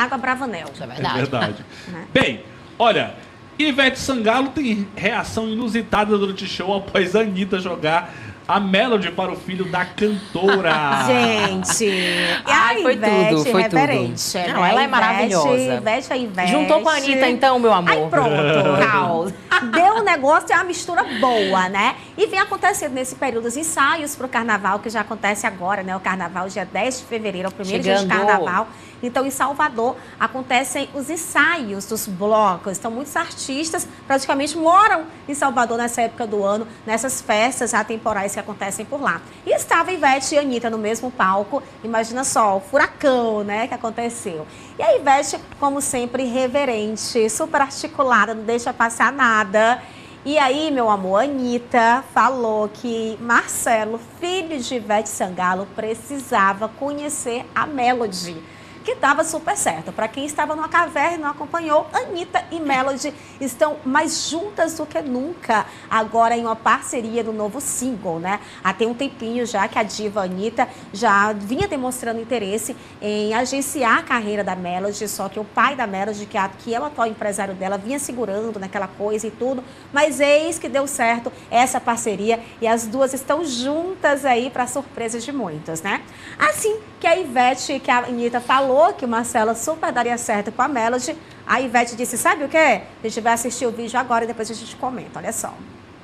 água Bravanel. Isso é verdade. É verdade. Bem, olha, Ivete Sangalo tem reação inusitada durante o show após a Anitta jogar a Melody para o filho da cantora. Gente, Foi Ivete, tudo, foi reverente, tudo. né? Não, ela é maravilhosa. Ivete é Ivete. Juntou com a Anitta, então, meu amor. Aí pronto. Caos. Deu um negócio, é uma mistura boa, né? E vem acontecendo nesse período os ensaios para o carnaval, que já acontece agora, né? O carnaval, dia 10 de fevereiro, é o primeiro dia de carnaval. Então, em Salvador, acontecem os ensaios dos blocos. Então, muitos artistas praticamente moram em Salvador nessa época do ano, nessas festas atemporais que acontecem por lá. E estava Ivete e Anitta no mesmo palco. Imagina só, o furacão, né, que aconteceu. E a Ivete, como sempre, reverente, super articulada, não deixa passar nada. E aí, meu amor, a Anitta falou que Marcelo, filho de Ivete Sangalo, precisava conhecer a Melody, que estava super certo. Para quem estava numa caverna e não acompanhou, Anitta e Melody estão mais juntas do que nunca, agora em uma parceria no novo single, né? Há tem um tempinho já que a diva Anitta já vinha demonstrando interesse em agenciar a carreira da Melody, só que o pai da Melody, que é o atual empresário dela, vinha segurando naquela coisa e tudo, mas eis que deu certo essa parceria e as duas estão juntas aí para surpresa de muitos, né? Assim que a Ivete, que a Anitta falou que o Marcelo super daria certo com a Melody, a Ivete disse, sabe o quê? A gente vai assistir o vídeo agora e depois a gente comenta, olha só.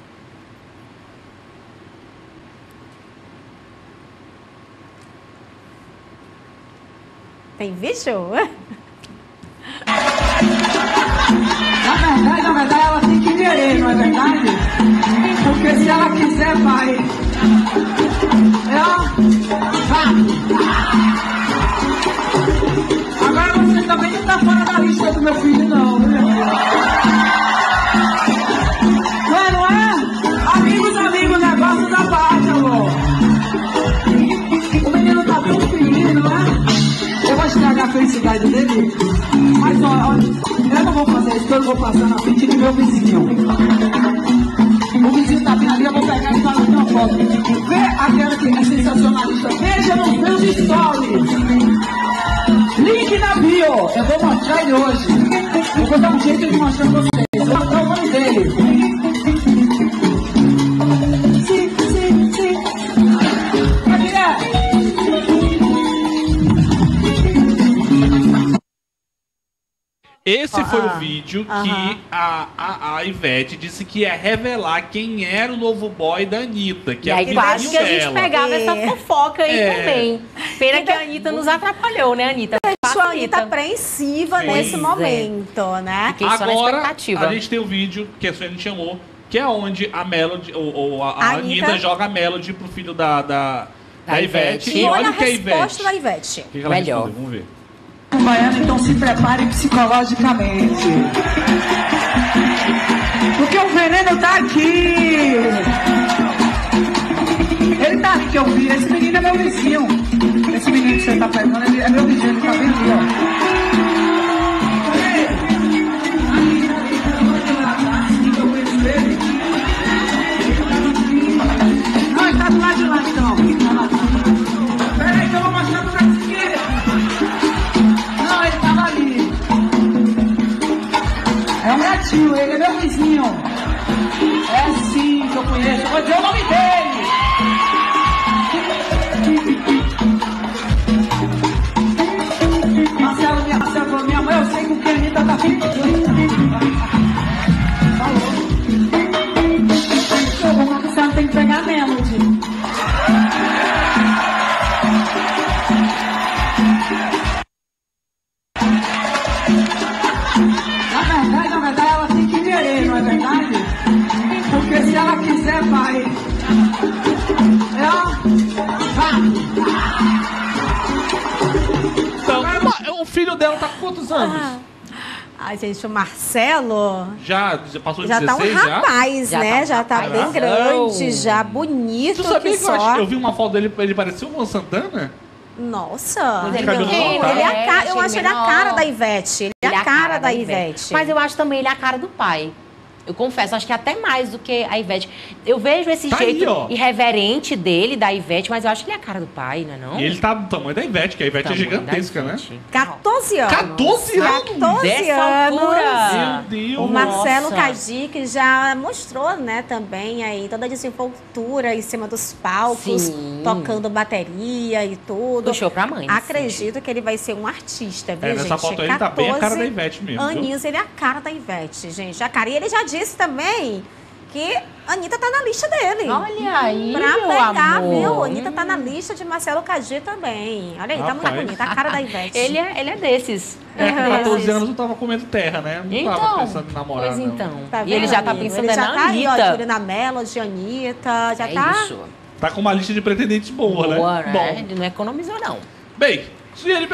Tem vídeo? Na verdade, ela tem que querer, não é verdade? Porque se ela quiser, vai. Agora você também não tá fora da lista do meu filho, não, né? Não é? Amigos, negócio da parte, amor. O menino tá tão feliz, não é? Eu vou estragar a felicidade dele. Mas olha, eu não vou fazer isso, eu vou passar na frente do meu vizinho. O vizinho tá bem ali, eu vou pegar e falar uma foto. Vê aquela que é sensacionalista. Veja nos meus stories. Link na bio. Eu vou mostrar ele hoje. Eu vou dar um jeito de mostrar pra vocês. Eu vou mostrar o nome dele. Sim. Cadê? Esse foi o vídeo que a Ivete disse que ia revelar quem era o novo boy da Anitta, que e é aí o quase filhinho que a gente dela. pegava essa fofoca aí também. Pena que a Anitta nos atrapalhou, né, Anitta? Deixou a Anitta apreensiva nesse momento, né? Fiquei só na Agora, expectativa. a gente tem o vídeo que a Sueli chamou, que é onde a Melody, a Anitta joga a Melody pro filho da Ivete. E olha a o que a resposta Ivete. da Ivete. O que ela Melhor. respondeu? Vamos ver. Baiana, então se prepare psicologicamente. Porque o veneno tá aqui. Ele tá ali que eu vi. Esse menino é meu vizinho. Esse menino que você tá pegando, ele é meu vizinho, ele tá bem ali, ó. Não, ele tá do lado de lá, então. Peraí, que eu vou mostrar pra você. Não, ele tava ali. É um gatinho, ele é meu vizinho. É sim, que eu conheço. Eu vou dizer o nome dele. Marcelo falou, minha mãe, eu sei que o que a Anitta tá feito. Falou. Você não tem que pegar a Melody. Na verdade, ela tem que querer, não é verdade? Porque se ela quiser, vai. Então, o filho dela tá com quantos anos? Ai, gente, o Marcelo Já passou de já 16 tá um rapaz, já? né? Já Já tá tá um bem rapazão. grande, já bonito. Tu sabia que eu só. vi uma foto dele, ele parecia o Luan Santana? Nossa, Ele ele pequeno, é a cara, eu ele acho ele a menor. cara da Ivete. Ele é a cara da Ivete. Mas eu acho também ele a cara do pai. Eu confesso, acho que até mais do que a Ivete. Eu vejo esse Tá jeito aí, ó. irreverente dele, da Ivete, mas eu acho que ele é a cara do pai, não é não? E ele tá do tamanho da Ivete, que a Ivete é Tamanho da gigantesca, né? Ivete. 14 anos. 14 anos? 14 Dessa anos. altura. Meu Deus. O Marcelo Nossa. Cadique já mostrou, né, também aí toda a desenvoltura em cima dos palcos, Sim. tocando bateria e tudo. Puxou pra mãe. nesse Acredito sentido. que ele vai ser um artista, viu, Nessa gente? foto aí ele tá bem a cara da Ivete mesmo. Viu? Aninhos, ele é a cara da Ivete, gente. A cara. E ele já disse também que a Anitta tá na lista dele. Olha aí, Pra meu pegar, amor. viu? A Anitta tá na lista de Marcelo Cadique também. Olha aí, tá muito Rapaz. bonita. A cara da Ivete. Ele é desses. É, com É, 14 isso. anos eu tava comendo terra, né? Não tava Então, pensando em namorar. pois não. então. Tá E ele vendo, já tá amigo? pensando Ele já na tá aí, ó, de Anitta. olho na Melody, Anitta, já É tá... isso. Tá com uma lista de pretendentes boa, Boa, né? né? Bom. Ele não economizou, não. Bem, se ele